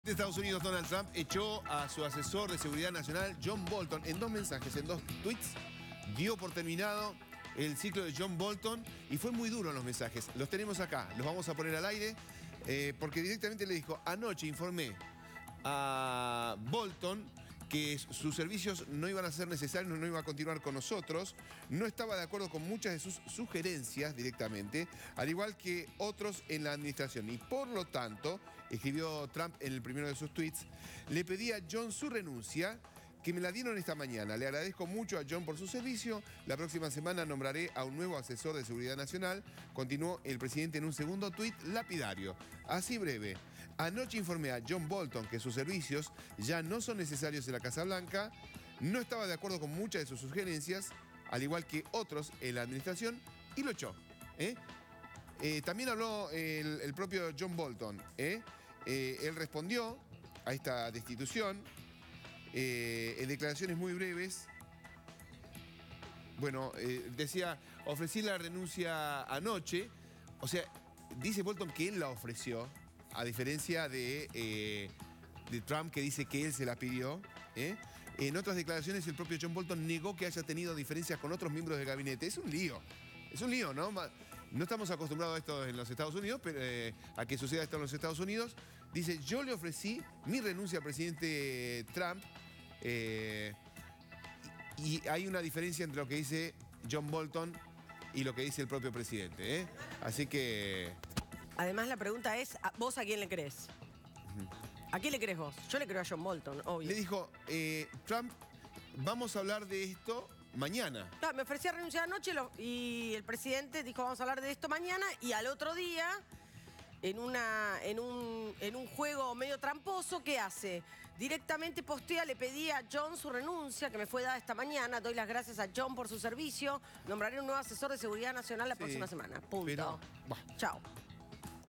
De Estados Unidos, Donald Trump echó a su asesor de seguridad nacional, John Bolton, en 2 mensajes, en 2 tweets. Dio por terminado el ciclo de John Bolton y fue muy duro en los mensajes. Los tenemos acá, los vamos a poner al aire, porque directamente le dijo: anoche informé a Bolton que sus servicios no iban a ser necesarios, no iba a continuar con nosotros, no estaba de acuerdo con muchas de sus sugerencias directamente, al igual que otros en la administración. Y por lo tanto, escribió Trump en el primero de sus tweets, le pedí a John su renuncia, que me la dieron esta mañana. Le agradezco mucho a John por su servicio. La próxima semana nombraré a un nuevo asesor de seguridad nacional. Continuó el presidente en un segundo tuit lapidario. Así breve. Anoche informé a John Bolton que sus servicios ya no son necesarios en la Casa Blanca. No estaba de acuerdo con muchas de sus sugerencias, al igual que otros en la administración, y lo echó. También habló el propio John Bolton. Él respondió a esta destitución en declaraciones muy breves. Bueno, decía, ofrecí la renuncia anoche. O sea, dice Bolton que él la ofreció, a diferencia de Trump, que dice que él se la pidió. En otras declaraciones, el propio John Bolton negó que haya tenido diferencias con otros miembros del gabinete. Es un lío, ¿no? No estamos acostumbrados a esto en los Estados Unidos, pero a que suceda esto en los Estados Unidos. Dice, yo le ofrecí mi renuncia al presidente Trump, y hay una diferencia entre lo que dice John Bolton y lo que dice el propio presidente. Así que... Además, la pregunta es, ¿vos a quién le crees? ¿A quién le crees vos? Yo le creo a John Bolton, obvio. Le dijo, Trump, vamos a hablar de esto mañana. Claro, me ofrecía renunciar anoche y el presidente dijo, vamos a hablar de esto mañana, y al otro día, en un juego medio tramposo, ¿qué hace? Directamente postea, le pedí a John su renuncia, que me fue dada esta mañana. Doy las gracias a John por su servicio. Nombraré un nuevo asesor de seguridad nacional la próxima semana. Punto. Pero, chao.